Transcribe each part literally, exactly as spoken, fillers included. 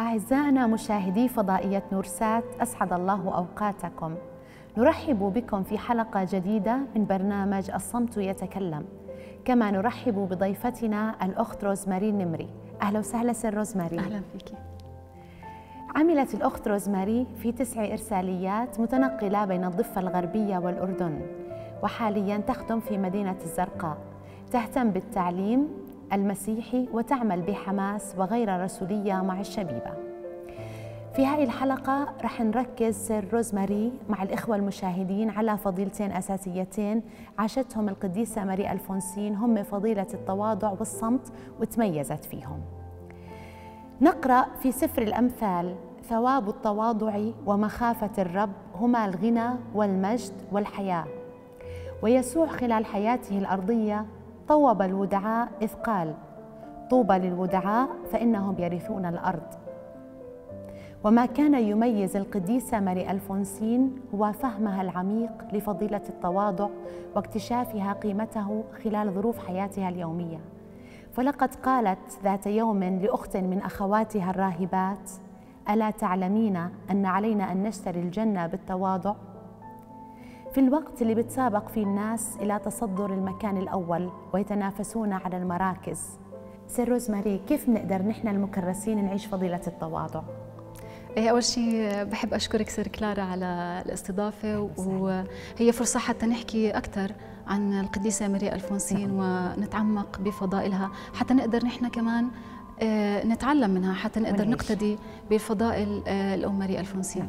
أعزائنا مشاهدي فضائية نورسات، أسعد الله أوقاتكم. نرحب بكم في حلقة جديدة من برنامج الصمت يتكلم، كما نرحب بضيفتنا الأخت روزماري النمري. أهلا وسهلا سر روزماري. أهلا فيكي. عملت الأخت روزماري في تسع إرساليات متنقلة بين الضفة الغربية والأردن، وحالياً تخدم في مدينة الزرقاء، تهتم بالتعليم المسيحي وتعمل بحماس وغير رسولية مع الشبيبة. في هذه الحلقة رح نركز سر روزماري مع الإخوة المشاهدين على فضيلتين أساسيتين عاشتهم القديسة ماري ألفونسين، هم فضيلة التواضع والصمت، وتميزت فيهم. نقرأ في سفر الأمثال: ثواب التواضع ومخافة الرب هما الغنى والمجد والحياة. ويسوع خلال حياته الأرضية طوب الودعاء إذ قال: طوبى للودعاء فإنهم يرثون الأرض. وما كان يميز القديسة ماري ألفونسين هو فهمها العميق لفضيلة التواضع واكتشافها قيمته خلال ظروف حياتها اليومية. فلقد قالت ذات يوم لأخت من أخواتها الراهبات: ألا تعلمين أن علينا أن نشتري الجنة بالتواضع؟ في الوقت اللي بتسابق فيه الناس إلى تصدر المكان الأول ويتنافسون على المراكز، سر روزماري، كيف نقدر نحن المكرسين نعيش فضيلة التواضع؟ أول شيء بحب أشكرك سر كلارا على الاستضافة، وهي فرصة حتى نحكي أكثر عن القديسة ماري ألفونسين ونتعمق بفضائلها، حتى نقدر نحن كمان نتعلم منها، حتى نقدر نقتدي بفضائل الأم ماري ألفونسين.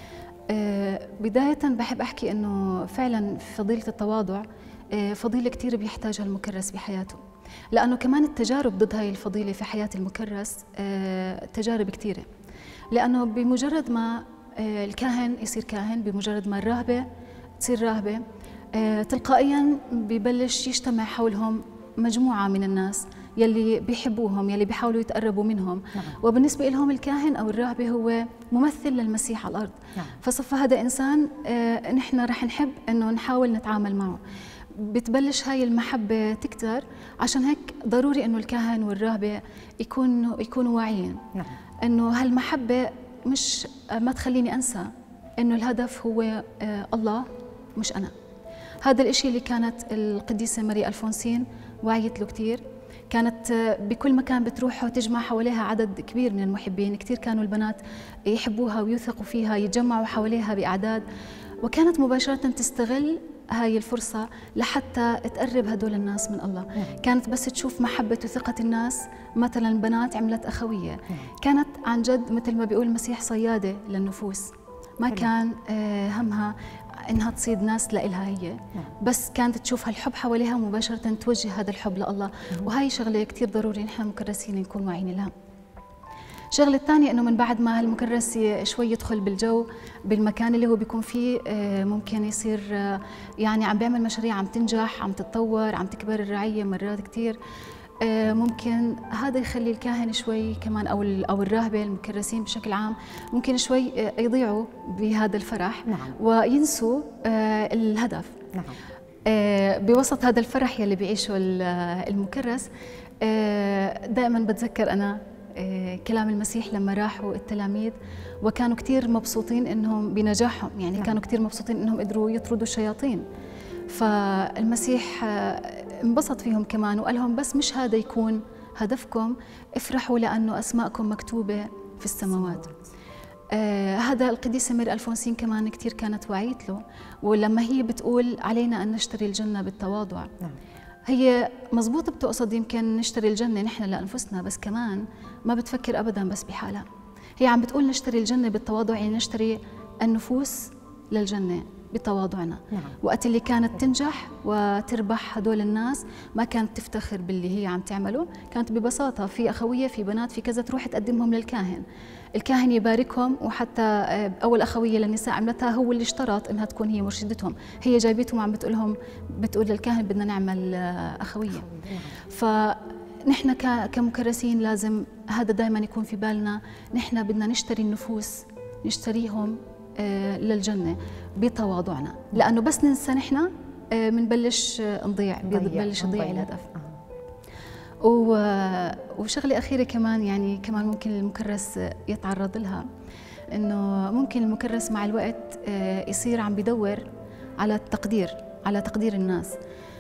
بداية بحب أحكي أنه فعلا فضيلة التواضع فضيلة كتير بيحتاجها المكرس بحياته، لأنه كمان التجارب ضد هاي الفضيلة في حياة المكرس تجارب كتيرة، لأنه بمجرد ما الكاهن يصير كاهن، بمجرد ما الراهبة تصير راهبة، تلقائيا ببلش يجتمع حولهم مجموعة من الناس يلي بيحبوهم، يلي بيحاولوا يتقربوا منهم. نعم. وبالنسبة لهم الكاهن أو الراهبة هو ممثل للمسيح على الأرض. نعم. فصفى هذا إنسان آه نحن رح نحب أنه نحاول نتعامل معه. بتبلش هاي المحبة تكتر، عشان هيك ضروري أنه الكاهن والراهبة يكونوا يكونوا واعيين. نعم. أنه هالمحبة مش ما تخليني أنسى أنه الهدف هو آه الله مش أنا. هذا الإشي اللي كانت القديسة ماري ألفونسين وعيت له كتير. كانت بكل مكان بتروح وتجمع حواليها عدد كبير من المحبين، كتير كانوا البنات يحبوها ويوثقوا فيها، يتجمعوا حواليها بأعداد، وكانت مباشرة تستغل هاي الفرصة لحتى تقرب هدول الناس من الله. كانت بس تشوف محبة وثقة الناس، مثلا بنات عملت أخوية، كانت عن جد مثل ما بيقول المسيح صيادة للنفوس، ما كان همها انها تصيد ناس لإلها هي، بس كانت تشوف هالحب حواليها مباشرة توجه هذا الحب لله. وهي شغلة كتير ضروري نحن مكرسين نكون واعيين لها. الشغلة الثانية انه من بعد ما هالمكرس شوي يدخل بالجو بالمكان اللي هو بيكون فيه، ممكن يصير يعني عم بيعمل مشاريع عم تنجح، عم تتطور، عم تكبر الرعية مرات كتير، ممكن هذا يخلي الكاهن شوي كمان او او الراهبه المكرسين بشكل عام ممكن شوي يضيعوا بهذا الفرح. نعم. وينسوا الهدف. نعم. بوسط هذا الفرح يلي بيعيشه المكرس، دائما بتذكر انا كلام المسيح لما راحوا التلاميذ وكانوا كثير مبسوطين انهم بنجاحهم، يعني نعم. كانوا كثير مبسوطين انهم قدروا يطردوا الشياطين، فالمسيح انبسط فيهم كمان وقال لهم بس مش هذا يكون هدفكم، افرحوا لأنه أسماءكم مكتوبة في السماوات. آه هذا القديسة ماري ألفونسين كمان كتير كانت وعيت له، ولما هي بتقول علينا أن نشتري الجنة بالتواضع، نعم. هي مزبوط بتقصد يمكن نشتري الجنة نحن لأنفسنا، بس كمان ما بتفكر أبدا بس بحالها، هي عم بتقول نشتري الجنة بالتواضع، يعني نشتري النفوس للجنة بتواضعنا. نعم. وقت اللي كانت تنجح وتربح هدول الناس ما كانت تفتخر باللي هي عم تعمله، كانت ببساطة في أخوية في بنات في كذا تروح تقدمهم للكاهن، الكاهن يباركهم، وحتى أول أخوية للنساء عملتها هو اللي اشترط إنها تكون هي مرشدتهم، هي جايبتهم عم بتقول لهم بتقول للكاهن بدنا نعمل أخوية. نعم. فنحن كمكرسين لازم هذا دائما يكون في بالنا، نحن بدنا نشتري النفوس، نشتريهم للجنة بتواضعنا، لأنه بس ننسى نحن بنبلش نضيع، بنبلش نضيع الهدف. وشغله اخيره كمان، يعني كمان ممكن المكرس يتعرض لها، انه ممكن المكرس مع الوقت يصير عم بدور على التقدير، على تقدير الناس.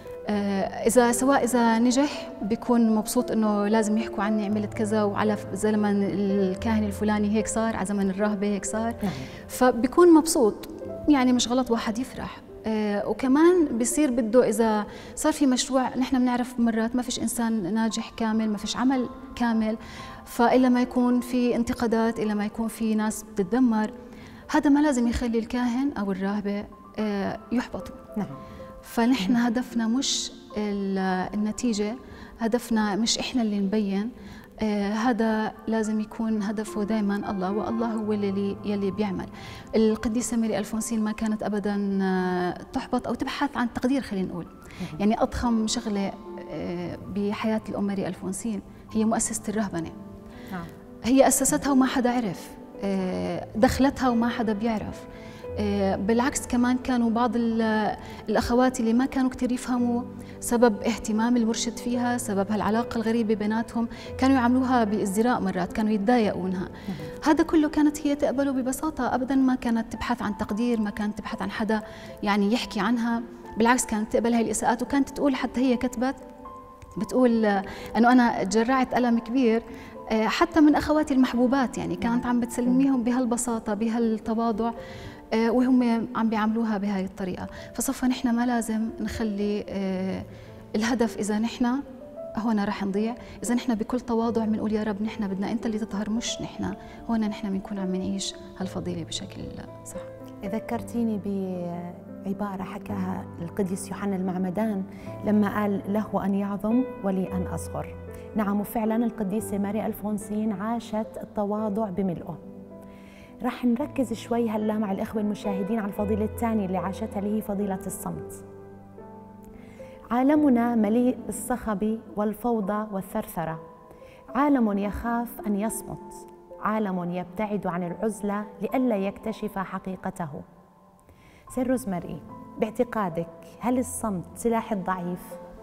اذا سواء اذا نجح بيكون مبسوط انه لازم يحكوا عني عملت كذا، وعلى زمن الكاهن الفلاني هيك صار، على زمن الراهبه هيك صار، فبيكون مبسوط. يعني مش غلط واحد يفرح. آه وكمان بصير بده، إذا صار في مشروع، نحن بنعرف مرات ما فيش إنسان ناجح كامل، ما فيش عمل كامل، فإلا ما يكون في انتقادات، إلا ما يكون في ناس بتتذمر، هذا ما لازم يخلي الكاهن أو الراهبة آه يحبطوا. نعم. فنحن هدفنا مش النتيجة، هدفنا مش إحنا اللي نبين، آه هذا لازم يكون هدفه دائما الله، والله هو اللي يلي بيعمل. القديسة ماري ألفونسين ما كانت أبدا آه تحبط أو تبحث عن تقدير، خلينا نقول. يعني أضخم شغلة آه بحياة الأم ماري ألفونسين هي مؤسسة الرهبنة. نعم. هي أسستها وما حدا عرف، آه دخلتها وما حدا بيعرف. بالعكس كمان كانوا بعض الأخوات اللي ما كانوا كتير يفهموا سبب اهتمام المرشد فيها، سبب هالعلاقة الغريبة بيناتهم، كانوا يعملوها بازدراء، مرات كانوا يتضايقوا منها. هذا كله كانت هي تقبله ببساطة، أبدا ما كانت تبحث عن تقدير، ما كانت تبحث عن حدا يعني يحكي عنها، بالعكس كانت تقبل هاي الإساءات. وكانت تقول، حتى هي كتبت بتقول أنه أنا تجرعت ألم كبير حتى من أخواتي المحبوبات، يعني كانت عم بتسلميهم بهالبساطة بهالتواضع، وهم عم بيعملوها بهاي الطريقة. فصفى نحن ما لازم نخلي الهدف، إذا نحن هون رح نضيع، إذا نحن بكل تواضع بنقول يا رب نحن بدنا أنت اللي تظهر، مش نحن، هون نحن بنكون عم نعيش هالفضيلة بشكل صح. ذكرتيني بعبارة حكاها القديس يوحنا المعمدان لما قال له أن يعظم ولي أن أصغر. نعم، وفعلا القديسة ماري ألفونسين عاشت التواضع بملئه. رح نركز شوي هلا مع الإخوة المشاهدين على الفضيلة الثانية اللي عاشتها، اللي هي فضيلة الصمت. عالمنا مليء بالصخب والفوضى والثرثرة، عالم يخاف أن يصمت، عالم يبتعد عن العزلة لئلا يكتشف حقيقته. سير روزماري، باعتقادك هل الصمت سلاح الضعيف؟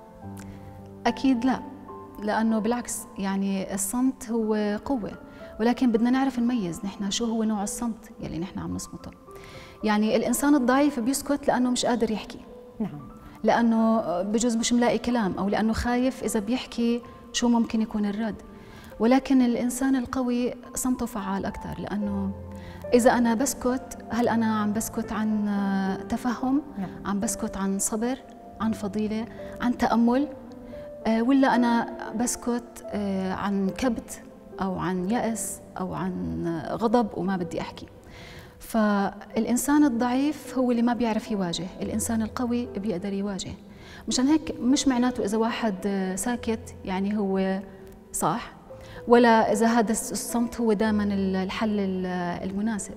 أكيد لا، لأنه بالعكس، يعني الصمت هو قوة، ولكن بدنا نعرف نميز نحن شو هو نوع الصمت يلي نحن عم نصمته. يعني الإنسان الضعيف بيسكت لأنه مش قادر يحكي. نعم. لأنه بجوز مش ملاقي كلام، أو لأنه خايف إذا بيحكي شو ممكن يكون الرد. ولكن الإنسان القوي صمته فعال أكثر، لأنه إذا أنا بسكت، هل أنا عم بسكت عن تفهم؟ نعم. عم بسكت عن صبر، عن فضيلة، عن تأمل، ولا أنا بسكت عن كبت أو عن يأس أو عن غضب وما بدي أحكي؟ فالإنسان الضعيف هو اللي ما بيعرف يواجه، الإنسان القوي بيقدر يواجه. مشان هيك مش معناته إذا واحد ساكت يعني هو صح، ولا إذا هذا الصمت هو دائما الحل المناسب.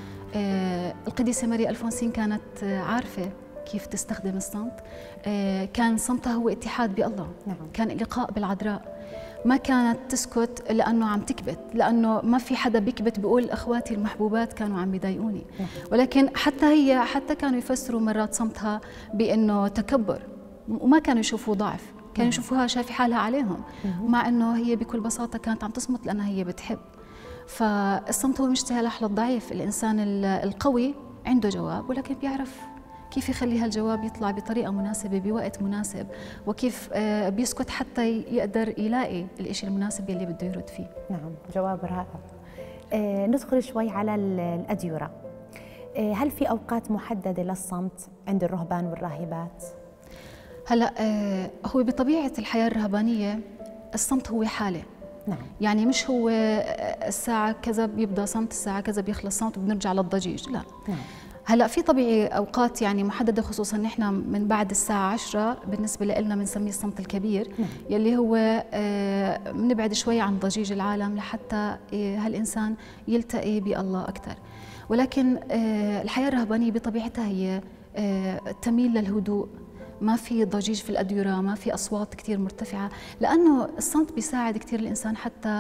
القديسة ماري ألفونسين كانت عارفة كيف تستخدم الصمت. كان صمتها هو اتحاد بالله. نعم. كان لقاء بالعذراء، ما كانت تسكت لأنه عم تكبت، لأنه ما في حدا بيكبت بيقول أخواتي المحبوبات كانوا عم بيضايقوني. نعم. ولكن حتى هي حتى كانوا يفسروا مرات صمتها بأنه تكبر، وما كانوا يشوفوا ضعف، كانوا يشوفوها شايفة حالها عليهم، مع أنه هي بكل بساطة كانت عم تصمت لأنها هي بتحب. فالصمت هو مش سلاح للضعيف، الإنسان القوي عنده جواب، ولكن بيعرف كيف يخلي هالجواب يطلع بطريقة مناسبة بوقت مناسب، وكيف بيسكت حتى يقدر يلاقي الإشي المناسب اللي بده يرد فيه. نعم، جواب رائع. آه ندخل شوي على الأديرة. آه هل في أوقات محددة للصمت عند الرهبان والراهبات؟ هلا آه هو بطبيعة الحياة الرهبانية الصمت هو حالة. نعم. يعني مش هو الساعة كذا بيبدأ صمت، الساعة كذا بيخلص صمت وبنرجع للضجيج، لا. نعم. هلا في طبيعي اوقات يعني محدده، خصوصا نحن من بعد الساعه عشرة بالنسبه لنا بنسميه الصمت الكبير. نعم. يلي هو بنبعد آه شوي عن ضجيج العالم لحتى آه هالانسان يلتقي بالله اكثر. ولكن آه الحياه الرهبانيه بطبيعتها هي آه تميل للهدوء، ما في ضجيج في الأديرة، ما في أصوات كتير مرتفعة، لأنه الصمت بيساعد كتير الإنسان حتى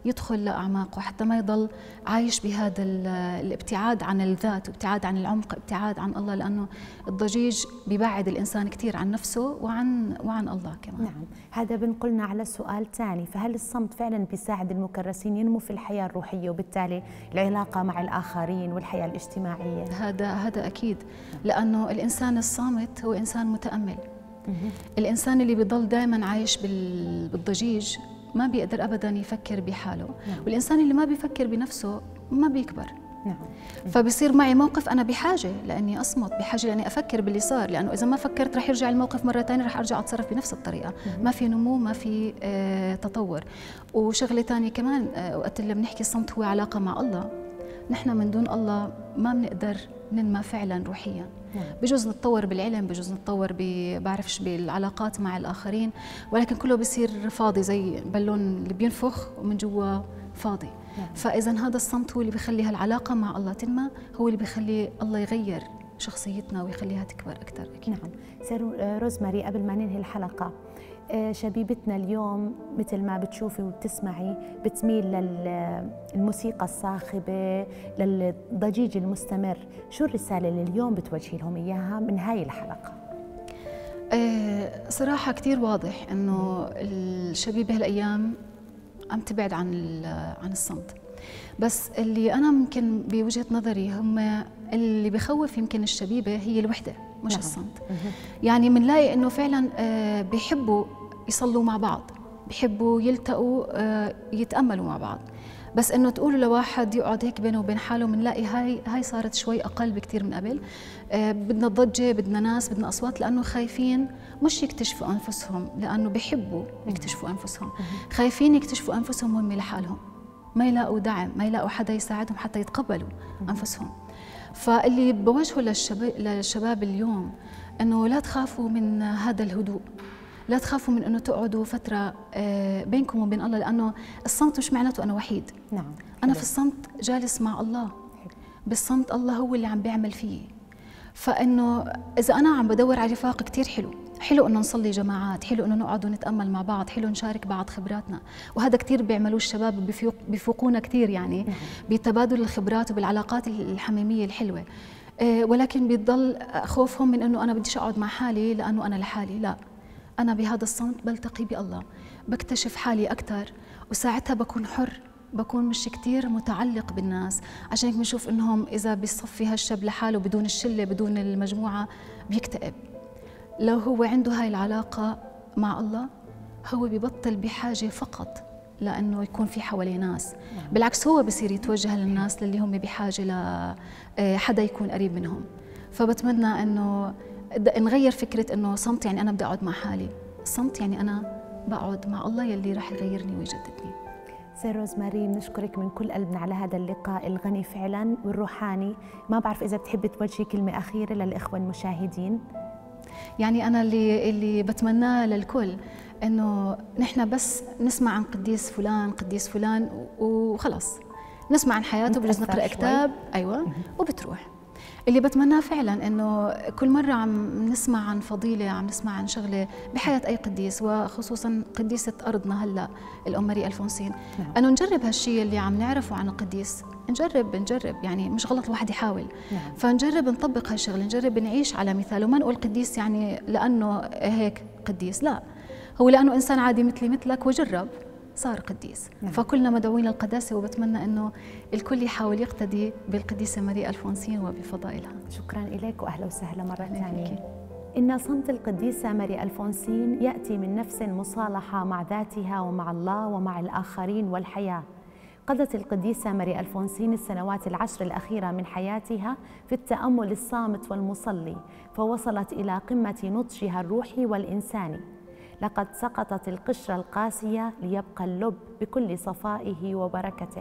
يدخل لأعماقه، حتى ما يضل عايش بهذا الابتعاد عن الذات وابتعاد عن العمق، ابتعاد عن الله، لأنه الضجيج بيبعد الإنسان كثير عن نفسه وعن وعن الله كمان. نعم، هذا بنقلنا على سؤال ثاني، فهل الصمت فعلا بيساعد المكرسين ينمو في الحياة الروحية وبالتالي العلاقة مع الآخرين والحياة الاجتماعية؟ هذا هذا أكيد، لأنه الإنسان الصامت هو إنسان متأمل. الإنسان اللي بيضل دائما عايش بالضجيج ما بيقدر أبدا يفكر بحاله. نعم. والإنسان اللي ما بيفكر بنفسه ما بيكبر. نعم. فبصير معي موقف أنا بحاجة لأني أصمت، بحاجة لأني أفكر باللي صار، لأنه إذا ما فكرت رح يرجع الموقف مرة ثانية، رح أرجع أتصرف بنفس الطريقة. مم. ما في نمو، ما في آه تطور. وشغلة ثانية كمان، آه وقت اللي بنحكي الصمت هو علاقة مع الله، نحن من دون الله ما بنقدر ننمى فعلا روحيا. نعم. بجوز نتطور بالعلم، بجوز نتطور بعرفش بالعلاقات مع الآخرين، ولكن كله بصير فاضي زي بالون اللي بينفخ ومن جوا فاضي. نعم. فإذا هذا الصمت هو اللي بيخلي هالعلاقة مع الله تنمى، هو اللي بيخلي الله يغير شخصيتنا ويخليها تكبر أكثر. أكيد. نعم. سير روزماري، قبل ما ننهي الحلقة، شبيبتنا اليوم مثل ما بتشوفي وبتسمعي بتميل للموسيقى الصاخبة، للضجيج المستمر، شو الرسالة اللي اليوم بتوجهي لهم إياها من هاي الحلقة؟ أه صراحة كتير واضح إنه الشبيبة هالأيام عم تبعد عن عن الصمت، بس اللي أنا ممكن بوجهة نظري هم اللي بخوف يمكن الشبيبة هي الوحدة مش نعم. الصمت. يعني بنلاقي إنه فعلا أه بيحبوا يصلوا مع بعض، بيحبوا يلتقوا أه يتأملوا مع بعض، بس انه تقولوا لواحد يقعد هيك بينه وبين حاله بنلاقي هاي هاي صارت شوي اقل بكثير من قبل. آه بدنا ضجه، بدنا ناس، بدنا اصوات، لانه خايفين مش يكتشفوا انفسهم، لانه بيحبوا يكتشفوا انفسهم، خايفين يكتشفوا انفسهم هم لحالهم، ما يلاقوا دعم، ما يلاقوا حدا يساعدهم حتى يتقبلوا انفسهم. فاللي بوجهه للشباب للشباب اليوم انه لا تخافوا من هذا الهدوء، لا تخافوا من انه تقعدوا فتره بينكم وبين الله، لانه الصمت مش معناته انا وحيد. نعم. انا في الصمت جالس مع الله، بالصمت الله هو اللي عم بيعمل فيه. فانه اذا انا عم بدور على رفاق كثير حلو، حلو انه نصلي جماعات، حلو انه نقعد ونتامل مع بعض، حلو نشارك بعض خبراتنا، وهذا كثير بيعملوه الشباب، بيفوق بيفوقونا كثير يعني. نعم. بتبادل الخبرات وبالعلاقات الحميميه الحلوه. ولكن بيضل خوفهم من انه انا بديش اقعد مع حالي لانه انا لحالي. لا، أنا بهذا الصمت بلتقي بالله، بكتشف حالي أكثر، وساعتها بكون حر، بكون مش كتير متعلق بالناس. عشان هيك بنشوف إنهم إذا بيصفي هالشاب لحاله بدون الشلة بدون المجموعة بيكتئب. لو هو عنده هاي العلاقة مع الله هو ببطل بحاجة فقط لأنه يكون في حواليه ناس، بالعكس هو بصير يتوجه للناس اللي هم بحاجة لحدا يكون قريب منهم. فبتمنى إنه نغير فكرة إنه صمت يعني أنا بدي أقعد مع حالي، صمت يعني أنا بقعد مع الله يلي راح يغيرني ويجددني. سير روزماري، بنشكرك من كل قلبنا على هذا اللقاء الغني فعلا والروحاني. ما بعرف إذا بتحبي توجهي كلمة أخيرة للإخوة المشاهدين. يعني أنا اللي اللي بتمناه للكل إنه نحن بس نسمع عن قديس فلان قديس فلان وخلص، نسمع عن حياته، بجوز نقرأ كتاب، أيوة، وبتروح. اللي بتمناه فعلا انه كل مره عم نسمع عن فضيله، عم نسمع عن شغله بحياه اي قديس، وخصوصا قديسه ارضنا هلا الام ماري الفونسين. نعم. انه نجرب هالشيء اللي عم نعرفه عن القديس، نجرب نجرب يعني مش غلط الواحد يحاول. نعم. فنجرب نطبق هالشغله، نجرب نعيش على مثاله، وما نقول قديس يعني لانه هيك قديس، لا، هو لانه انسان عادي مثلي مثلك وجرب صار قديس. نعم. فكلنا مدعوين للقداسة، وبتمنى أنه الكل يحاول يقتدي بالقديسة ماري الفونسين وبفضائلها. شكرا إليك وأهلا وسهلا مرة ثانية. إن صمت القديسة ماري الفونسين يأتي من نفس مصالحة مع ذاتها ومع الله ومع الآخرين والحياة. قضت القديسة ماري الفونسين السنوات العشر الأخيرة من حياتها في التأمل الصامت والمصلي، فوصلت إلى قمة نضجها الروحي والإنساني. لقد سقطت القشرة القاسية ليبقى اللب بكل صفائه وبركته.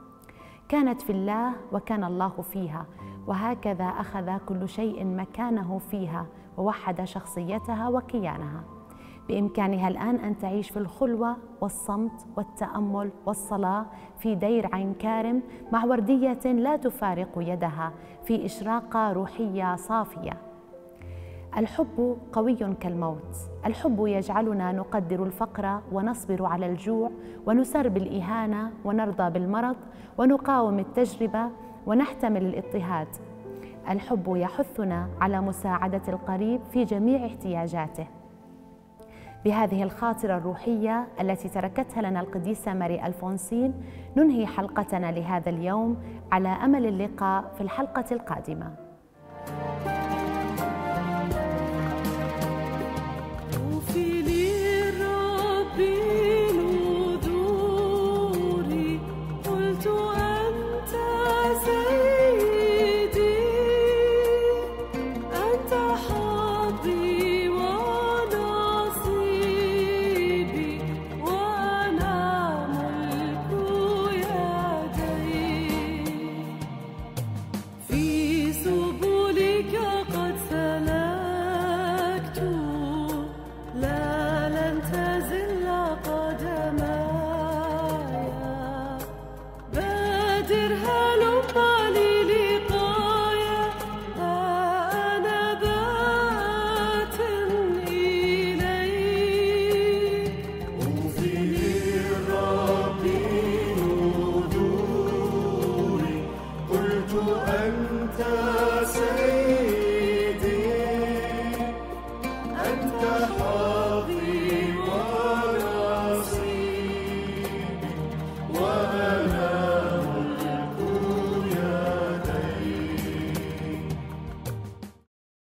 كانت في الله وكان الله فيها، وهكذا أخذ كل شيء مكانه فيها ووحد شخصيتها وكيانها. بإمكانها الآن أن تعيش في الخلوة والصمت والتأمل والصلاة في دير عين كارم مع وردية لا تفارق يدها في إشراقة روحية صافية. الحب قوي كالموت. الحب يجعلنا نقدر الفقر ونصبر على الجوع ونسر بالإهانة ونرضى بالمرض ونقاوم التجربة ونحتمل الاضطهاد. الحب يحثنا على مساعدة القريب في جميع احتياجاته. بهذه الخاطرة الروحية التي تركتها لنا القديسة ماري ألفونسين ننهي حلقتنا لهذا اليوم، على أمل اللقاء في الحلقة القادمة. قدمايا بادر